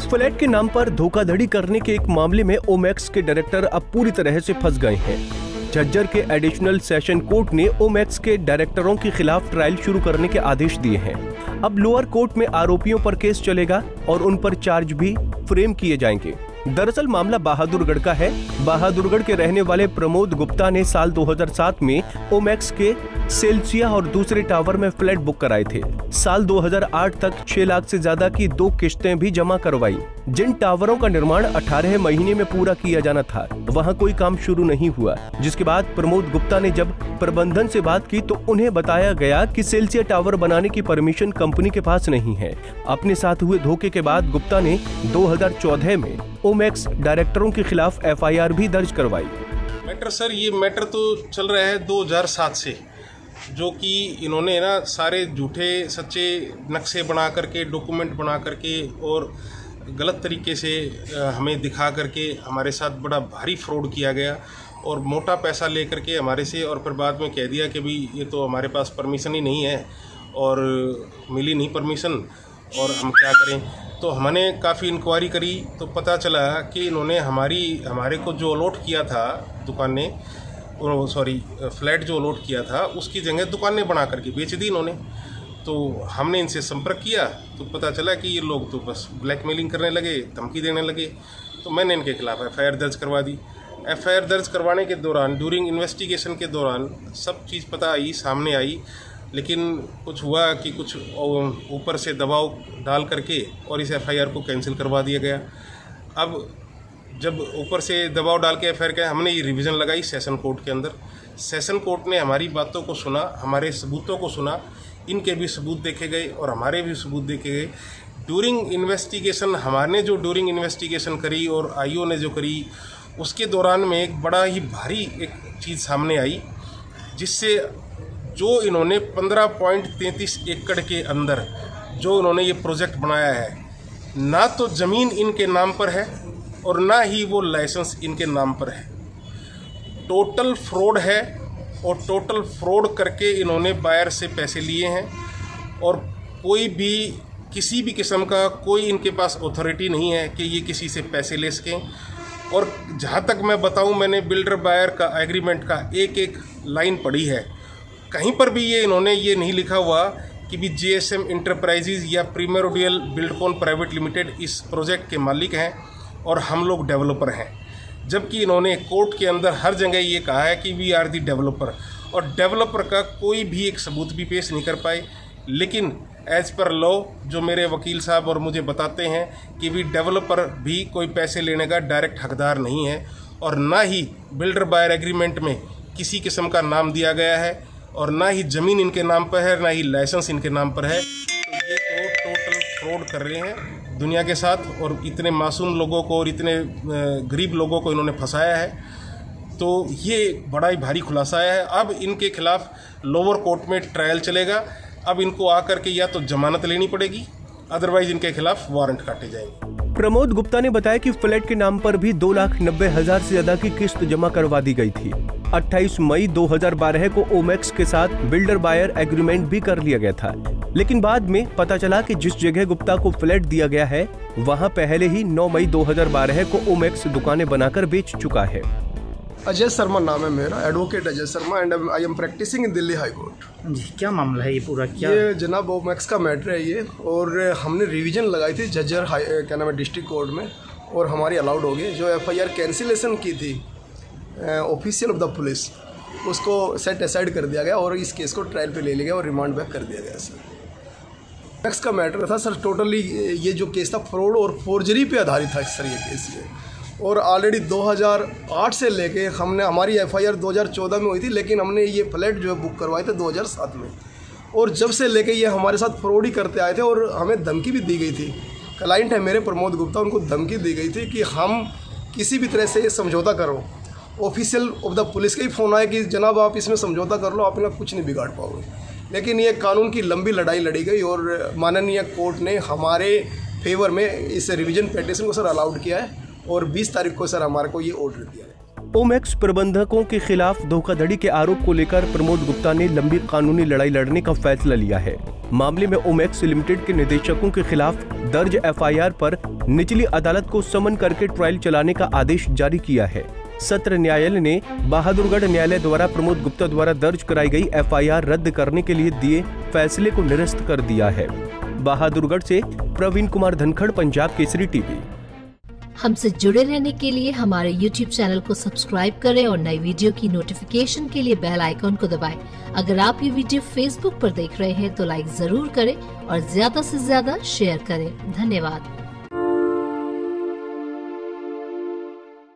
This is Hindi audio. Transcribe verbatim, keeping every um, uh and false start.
फ्लैट के नाम पर धोखाधड़ी करने के एक मामले में ओमैक्स के डायरेक्टर अब पूरी तरह से फंस गए हैं। झज्जर के एडिशनल सेशन कोर्ट ने ओमैक्स के डायरेक्टरों के खिलाफ ट्रायल शुरू करने के आदेश दिए हैं। अब लोअर कोर्ट में आरोपियों पर केस चलेगा और उन पर चार्ज भी फ्रेम किए जाएंगे। दरअसल मामला बहादुरगढ़ का है। बहादुरगढ़ के रहने वाले प्रमोद गुप्ता ने साल दो हज़ार सात में ओमैक्स के सेल्सिया और दूसरे टावर में फ्लैट बुक कराए थे। साल दो हज़ार आठ तक छह लाख से ज्यादा की दो किश्तें भी जमा करवाई। जिन टावरों का निर्माण अठारह महीने में पूरा किया जाना था, वहां कोई काम शुरू नहीं हुआ। जिसके बाद प्रमोद गुप्ता ने जब प्रबंधन से बात की तो उन्हें बताया गया कि सेल्सिया टावर बनाने की परमिशन कंपनी के पास नहीं है। अपने साथ हुए धोखे के बाद गुप्ता ने दो हज़ार चौदह में ओमैक्स डायरेक्टरों के खिलाफ एफ आई आर भी दर्ज करवाई। मैटर सर, ये मैटर तो चल रहा है दो हज़ार सात से, जो कि इन्होंने ना सारे झूठे सच्चे नक्शे बना करके, डॉक्यूमेंट बना करके और गलत तरीके से हमें दिखा करके हमारे साथ बड़ा भारी फ्रॉड किया गया और मोटा पैसा ले करके हमारे से, और फिर बाद में कह दिया कि भाई ये तो हमारे पास परमिशन ही नहीं है और मिली नहीं परमिशन और हम क्या करें। तो हमने काफ़ी इंक्वायरी करी तो पता चला कि इन्होंने हमारी हमारे को जो अलॉट किया था दुकान ने, सॉरी फ्लैट जो अलॉट किया था उसकी जगह दुकानें बना करके बेच दी इन्होंने। तो हमने इनसे संपर्क किया तो पता चला कि ये लोग तो बस ब्लैकमेलिंग करने लगे, धमकी देने लगे। तो मैंने इनके खिलाफ एफ आई आर दर्ज करवा दी। एफ आई आर दर्ज करवाने के दौरान, ड्यूरिंग इन्वेस्टिगेशन के दौरान सब चीज़ पता आई, सामने आई, लेकिन कुछ हुआ कि कुछ ऊपर से दबाव डाल करके और इस एफ आई आर को कैंसिल करवा दिया गया। अब जब ऊपर से दबाव डाल के एफ आई आर का हमने ये रिवीजन लगाई सेशन कोर्ट के अंदर, सेशन कोर्ट ने हमारी बातों को सुना, हमारे सबूतों को सुना, इनके भी सबूत देखे गए और हमारे भी सबूत देखे गए। ड्यूरिंग इन्वेस्टिगेशन हमारे जो ड्यूरिंग इन्वेस्टिगेशन करी और आई ओ ने जो करी, उसके दौरान में एक बड़ा ही भारी एक चीज़ सामने आई, जिससे जो इन्होंने पंद्रह पॉइंट तैंतीस एकड़ के अंदर जो इन्होंने ये प्रोजेक्ट बनाया है, ना तो ज़मीन इनके नाम पर है और ना ही वो लाइसेंस इनके नाम पर है। टोटल फ्रॉड है और टोटल फ्रॉड करके इन्होंने बायर से पैसे लिए हैं और कोई भी किसी भी किस्म का कोई इनके पास अथॉरिटी नहीं है कि ये किसी से पैसे ले सकें। और जहाँ तक मैं बताऊँ, मैंने बिल्डर बायर का एग्रीमेंट का एक एक लाइन पढ़ी है, कहीं पर भी ये इन्होंने ये नहीं लिखा हुआ कि भी जे एस एम इंटरप्राइजेज या प्रीमोडियल बिल्डकॉन प्राइवेट लिमिटेड इस प्रोजेक्ट के मालिक हैं और हम लोग डेवलपर हैं। जबकि इन्होंने कोर्ट के अंदर हर जगह ये कहा है कि वी आर दी डेवलपर, और डेवलपर का कोई भी एक सबूत भी पेश नहीं कर पाए। लेकिन एज पर लॉ जो मेरे वकील साहब और मुझे बताते हैं कि भी डेवलपर भी कोई पैसे लेने का डायरेक्ट हकदार नहीं है और ना ही बिल्डर बायर एग्रीमेंट में किसी किस्म का नाम दिया गया है और ना ही ज़मीन इनके नाम पर है, ना ही लाइसेंस इनके नाम पर है। तो ये तो टोटल फ्रॉड कर रहे हैं दुनिया के साथ और इतने मासूम लोगों को और इतने गरीब लोगों को इन्होंने फंसाया है। तो ये बड़ा ही भारी खुलासा है। अब इनके खिलाफ लोअर कोर्ट में ट्रायल चलेगा। अब इनको आकर के या तो जमानत लेनी पड़ेगी, अदरवाइज इनके खिलाफ वारंट काटे जाएंगे। प्रमोद गुप्ता ने बताया कि फ्लैट के नाम पर भी दो लाख नब्बे हजार से ज्यादा की किस्त जमा करवा दी गई थी। अट्ठाईस मई दो हज़ार बारह को ओमैक्स के साथ बिल्डर बायर एग्रीमेंट भी कर लिया गया था, लेकिन बाद में पता चला कि जिस जगह गुप्ता को फ्लैट दिया गया है वहां पहले ही नौ मई दो हज़ार बारह को ओमैक्स दुकानें बनाकर बेच चुका है। अजय शर्मा नाम है मेरा, advocate Ajay Sharma, and I am practising in Delhi high court. जी, क्या मामला है ये पूरा? क्या ये जनाब ओमैक्स का मैटर है ये, और हमने रिवीजन लगाई थी झज्जर हाई क्या नाम है डिस्ट्रिक्ट कोर्ट में, और हमारी अलाउड हो गई। जो एफ आई आर कैंसिलेशन की थी ऑफिशियल ऑफ द पुलिस, उसको सेट असाइड कर दिया गया और इस केस को ट्रायल पे ले लिया गया और रिमांड बैक कर दिया गया। सर ओमैक्स का मैटर था सर, टोटली ये जो केस था फ्रॉड और फोर्जरी पे आधारित था सर ये केस ये। और ऑलरेडी दो हज़ार आठ से लेके हमने, हमारी एफ आई आर दो हज़ार चौदह में हुई थी, लेकिन हमने ये फ्लैट जो है बुक करवाए थे दो हज़ार सात में, और जब से लेके ये हमारे साथ फ्रॉड ही करते आए थे और हमें धमकी भी दी गई थी। क्लाइंट है मेरे प्रमोद गुप्ता, उनको धमकी दी गई थी कि हम किसी भी तरह से ये समझौता करो। ऑफिशियल ऑफ द पुलिस का ही फ़ोन आया कि जनाब आप इसमें समझौता कर लो, आप इनका कुछ नहीं बिगाड़ पाओगे। लेकिन ये कानून की लंबी लड़ाई लड़ी गई और माननीय कोर्ट ने हमारे फेवर में इस रिवीजन पिटीशन को सर अलाउड किया है और बीस तारीख को सर हमारे को ये ऑर्डर दिया है। ओमैक्स प्रबंधकों के खिलाफ धोखाधड़ी के आरोप को लेकर प्रमोद गुप्ता ने लंबी कानूनी लड़ाई लड़ने का फैसला लिया है। मामले में ओमैक्स लिमिटेड के निदेशकों के खिलाफ दर्ज एफ आई आर पर निचली अदालत को समन करके ट्रायल चलाने का आदेश जारी किया है। सत्र न्यायालय ने बहादुरगढ़ न्यायालय द्वारा प्रमोद गुप्ता द्वारा दर्ज कराई गई एफ आई आर रद्द करने के लिए दिए फैसले को निरस्त कर दिया है। बहादुरगढ़ से प्रवीण कुमार धनखड़, पंजाब केसरी टीवी। हमसे जुड़े रहने के लिए हमारे यूट्यूब चैनल को सब्सक्राइब करें और नई वीडियो की नोटिफिकेशन के लिए बेल आइकॉन को दबाएं। अगर आप ये वीडियो फेसबुक पर देख रहे हैं तो लाइक जरूर करें और ज्यादा से ज्यादा शेयर करें। धन्यवाद।